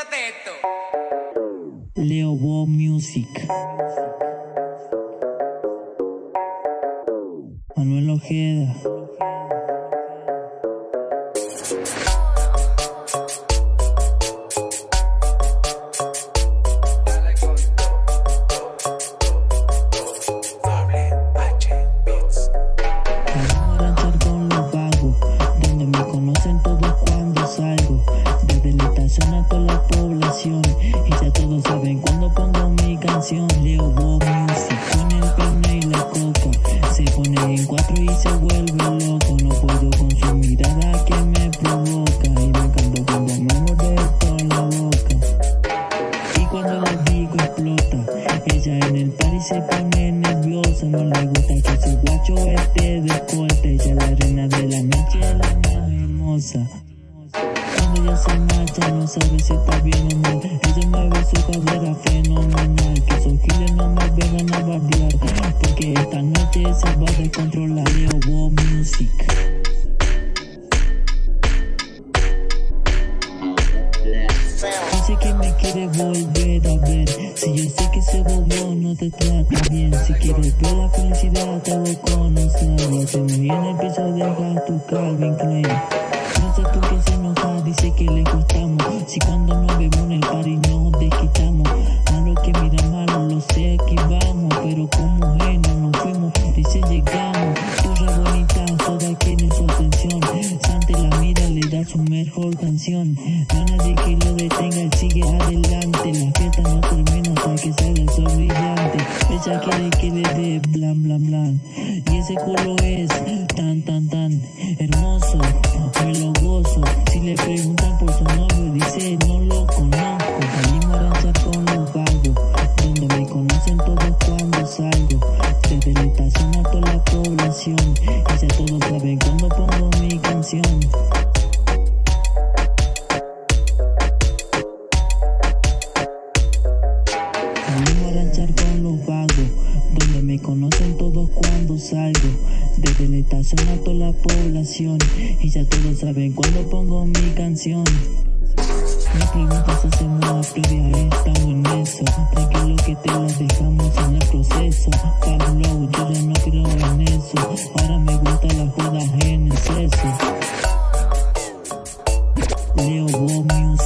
escúchate esto. Leo Bo Music. Manuel Ojeda. Y ya todos saben cuando pongo mi canción. Leo Bo Music, con el pene y la coca. Se pone en cuatro y se vuelve loco. No puedo con su mirada que me provoca. Y me encanta cuando me muerde con la boca. Y cuando le digo explota, ella en el party se pone nerviosa. No le gusta que su guacho esté de escolta. Ella es la reina de la noche, la más hermosa. Cuando ella se marcha no sabe si está bien o mal. Ella mueve su cadera fenomenal. Que esos giles no me vengan a bardear, porque esta noche se va a descontrolar. Leo Bo Music. Dice que me quiere volver a ver. Si yo sé que ese bobo no te trata bien. Si quieres ver la felicidad te voy a conocer. Lo hacemos en el piso, deja tu Calvin Klein. No sé por qué se enoja, dice que le gustamos. Si cuando nos vemos en el party nos desquitamos. Malo que mira malo, lo sé, aquí vamos. Pero como genio nos fuimos, dice llegamos. Turra bonita, toda quiere su atención. Sante la mira, le da su mejor canción. No hay nadie que lo detenga, él sigue adelante. La fiesta no termina hasta que salga el sol brillante. Ella quiere que le dé blan blan blan. Y ese culo es tan tan tan hermoso. Me lo gozo. Si le preguntan por su novio, dice no lo conozco. Salimos a danzar con los vagos, donde me conocen todos cuando salgo. Desde la estación a toda la población. Y ya todos saben cuando pongo mi canción. Salimos a danzar con los vagos, donde me conocen todos cuando salgo. Desde la estación a toda la población. Y ya todos saben cuando pongo mi canción. Las preguntas hacemos a previa, estamos en eso. Tranquilo que te las dejamos en el proceso. Pablo, yo ya no creo en eso. Ahora me gusta la joda en exceso. Leo Bo Music.